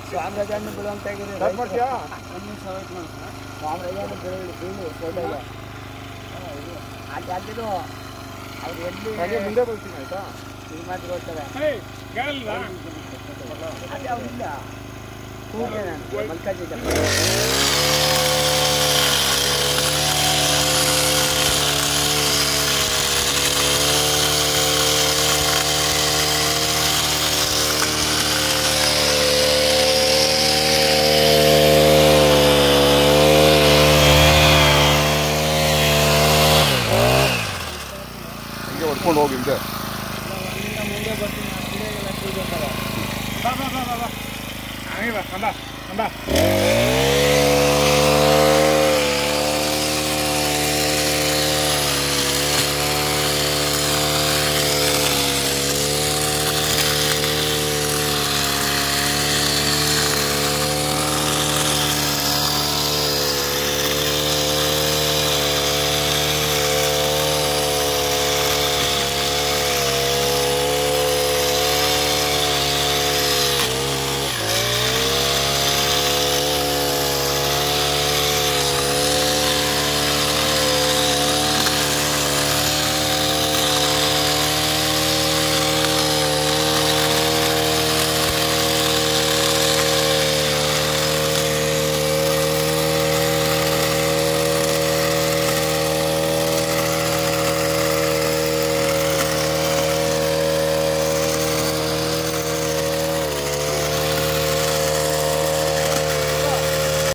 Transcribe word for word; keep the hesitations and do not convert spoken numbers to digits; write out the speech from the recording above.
ಸಾಮ್ರಾಜ್ಯನ ಬಿಡುವಂತಾಗಿದೆ ಸಾಮ್ರಾಜ್ಯನ ಬೆಳೆ ಬೀಳು ಸೋದಲ್ಲ ಅದು ಹಾಕಿದ್ದು ಅವ್ರು ಎಲ್ಲಿ ಮುಂದೆ ಬರ್ತೀನಿ ಆಯ್ತಾ ಈ ಮಾತು ಗೊತ್ತಾರೆ ಅದೇ ಅವನಿಲ್ಲ ಕೂಗೆ ನಾನು ಮಲ್ಕಾಜಿದ್ದ ಹೊಡ್ಕೊಂಡು ಹೋಗಿದ್ದೆ ಮುಂದೆ ಬರ್ತೀನಿ ಬಾ ಬಾ ಬಾ ಬಾ ಬಾ ಬಾ ಬಾ